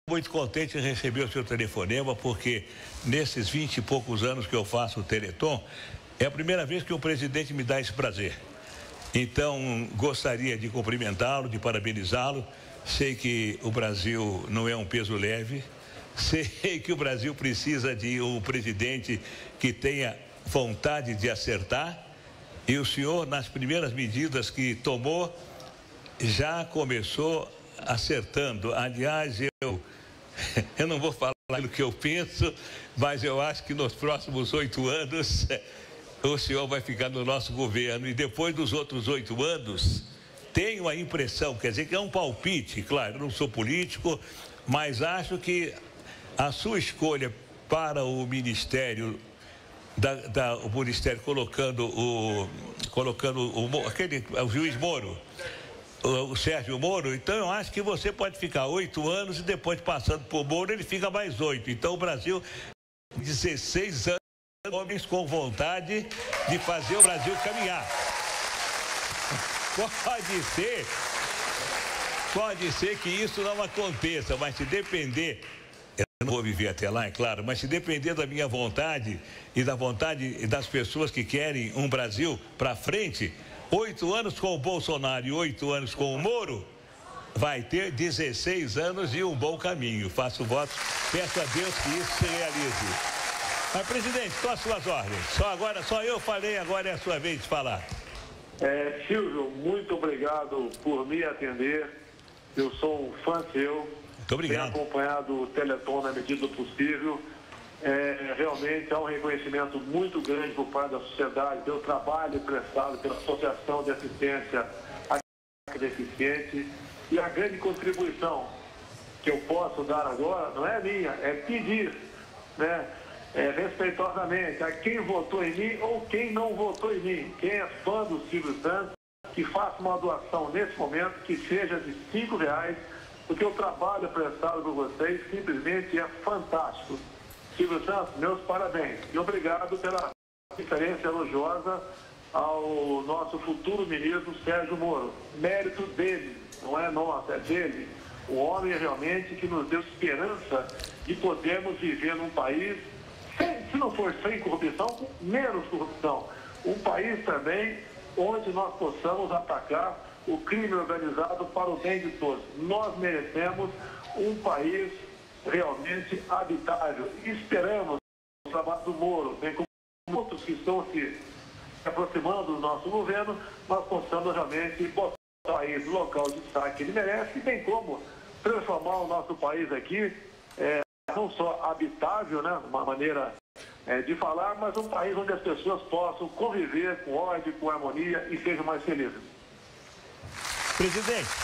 Muito contente em receber o seu telefonema, porque nesses 20 e poucos anos que eu faço o Teleton, é a primeira vez que o presidente me dá esse prazer. Então, gostaria de cumprimentá-lo, de parabenizá-lo. Sei que o Brasil não é um peso leve. Sei que o Brasil precisa de um presidente que tenha vontade de acertar. E o senhor, nas primeiras medidas que tomou, já começou acertando. Aliás, eu não vou falar o que eu penso, mas eu acho que nos próximos 8 anos o senhor vai ficar no nosso governo. E depois dos outros 8 anos, tenho a impressão, quer dizer que é um palpite, claro, eu não sou político, mas acho que a sua escolha para o Ministério, o Ministério colocando o juiz Moro, o Sérgio Moro, então eu acho que você pode ficar 8 anos e depois passando por Moro ele fica mais 8. Então o Brasil, 16 anos, homens com vontade de fazer o Brasil caminhar. Pode ser que isso não aconteça, mas se depender, eu não vou viver até lá, é claro, mas se depender da minha vontade e da vontade das pessoas que querem um Brasil para frente, 8 anos com o Bolsonaro e 8 anos com o Moro, vai ter 16 anos e um bom caminho. Faço votos, peço a Deus que isso se realize. Mas, presidente, estou às suas ordens. Só eu falei, agora é a sua vez de falar. Silvio, muito obrigado por me atender. Eu sou um fã seu. Muito obrigado. Tenho acompanhado o Teleton na medida do possível. Realmente há um reconhecimento muito grande por parte da sociedade pelo trabalho prestado pela Associação de Assistência à Deficiente, e a grande contribuição que eu posso dar agora não é minha, é pedir, respeitosamente a quem votou em mim ou quem não votou em mim, quem é fã do Silvio Santos, que faça uma doação nesse momento que seja de R$5, porque o trabalho prestado por vocês simplesmente é fantástico. Silvio Santos, meus parabéns e obrigado pela referência elogiosa ao nosso futuro ministro Sérgio Moro. Mérito dele, não é nosso, é dele. O homem realmente que nos deu esperança de podermos viver num país, se não for sem corrupção, com menos corrupção. Um país também onde nós possamos atacar o crime organizado para o bem de todos. Nós merecemos um país realmente habitável. Esperamos o trabalho do Moro, bem como outros que estão se aproximando do nosso governo, nós possamos realmente botar o país no local de destaque que ele merece, bem como transformar o nosso país aqui, não só habitável, uma maneira de falar, mas um país onde as pessoas possam conviver com ordem, com harmonia e sejam mais felizes. Presidente,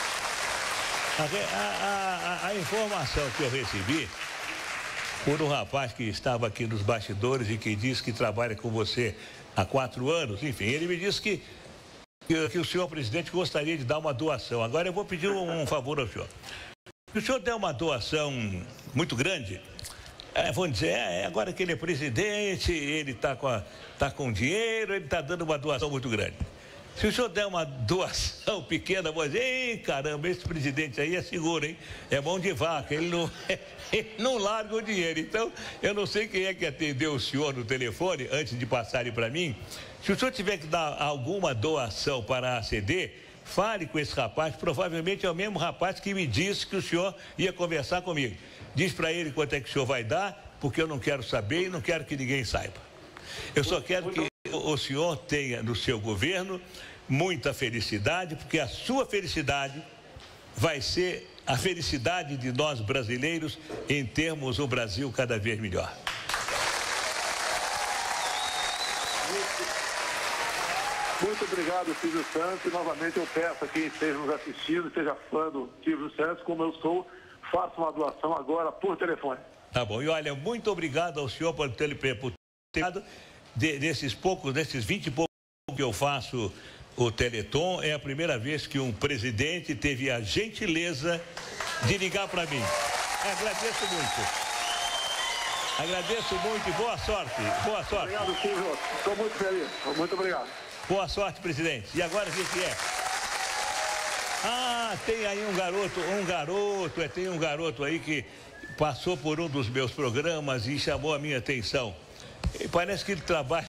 a informação que eu recebi por um rapaz que estava aqui nos bastidores e que diz que trabalha com você há 4 anos, enfim, ele me disse que o senhor presidente gostaria de dar uma doação. Agora eu vou pedir um favor ao senhor. Se o senhor der uma doação muito grande, vamos dizer, agora que ele é presidente, ele está com dinheiro, ele está dando uma doação muito grande. Se o senhor der uma doação pequena, vou dizer, ei, caramba, esse presidente aí é seguro, hein? É mão de vaca, ele não larga o dinheiro. Então, eu não sei quem é que atendeu o senhor no telefone, antes de passarem para mim. Se o senhor tiver que dar alguma doação para a ACD, fale com esse rapaz, provavelmente é o mesmo rapaz que me disse que o senhor ia conversar comigo. Diz para ele quanto é que o senhor vai dar, porque eu não quero saber e não quero que ninguém saiba. Eu só quero que o senhor tenha no seu governo muita felicidade, porque a sua felicidade vai ser a felicidade de nós brasileiros em termos um Brasil cada vez melhor. Muito obrigado, Silvio Santos. E novamente eu peço a quem esteja nos assistindo, seja fã do Silvio Santos, como eu sou, faça uma doação agora por telefone. Tá bom. E olha, muito obrigado ao senhor por ter desses 20 e poucos que eu faço o Teleton. É a primeira vez que um presidente teve a gentileza de ligar para mim. Agradeço muito e boa sorte. Boa sorte. Obrigado, Silvio. Estou muito feliz. Muito obrigado. Boa sorte, presidente. E agora o que é? tem aí tem um garoto aí que passou por um dos meus programas e chamou a minha atenção. E parece que ele trabalha